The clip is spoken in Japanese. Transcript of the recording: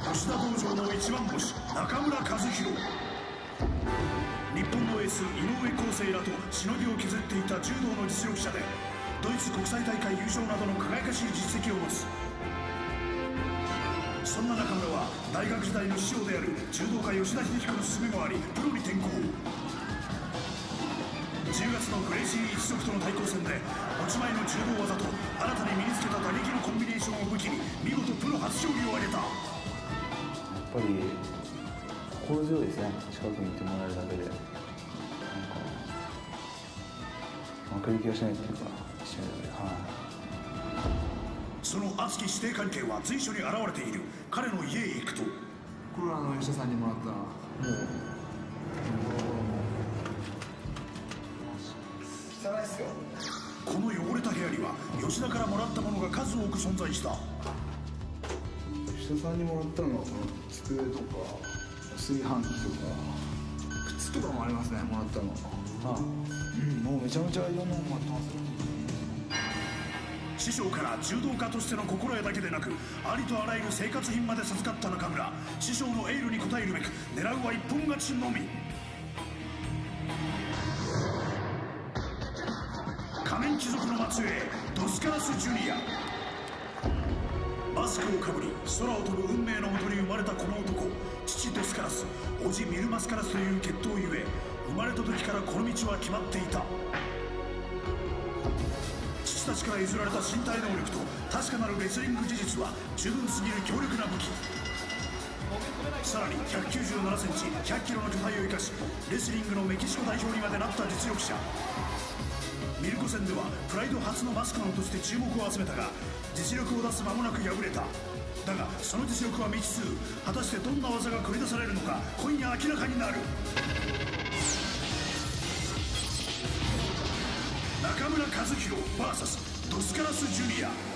吉田道場の一番星中村和弘。日本のエース井上康生らとしのぎを削っていた柔道の実力者で、ドイツ国際大会優勝などの輝かしい実績を持つ。そんな中村は大学時代の師匠である柔道家吉田秀彦の勧めもありプロに転向。10月のグレイシー一族との対抗戦で持ち前の柔道技と新たに身につけた打撃のコンビネーションを武器に見事プロ初勝利を挙げた。 やっぱり心強いですね。近くにいてもらえるだけでなんか負ける気がしないっていうか、一緒にその熱き師弟関係は随所に現れている。彼の家へ行くと、 これは吉田さんにもらったもう汚いっすよ。 この汚れた部屋には吉田からもらったものが数多く存在した。 吉田さんにもらったのはこの机とか炊飯器とか靴とかもありますね、もらったの。もうめちゃめちゃいろんなものもらってますよ。 師匠から柔道家としての心得だけでなく、ありとあらゆる生活品まで授かった中村。師匠のエールに応えるべく狙うは一本勝ちのみ。仮面貴族の末裔ドスカラス・ジュニア。マスクをかぶり空を飛ぶ運命のもとに生まれたこの男、父ドスカラス、叔父ミルマスカラスという血統ゆえ、生まれた時からこの道は決まっていた。父たちから譲られた身体能力と確かなるレスリング技術は十分すぎる強力な武器。さらに197センチ100キロの巨体を生かし、レスリングのメキシコ代表にまでなった実力者。ミルコ戦ではプライド初のマスクマンとして注目を集めたが、実力を出す間もなく敗れた。だがその実力は未知数。果たしてどんな技が繰り出されるのか、今夜明らかになる。中村和弘 VS ドスカラス・ジュニア。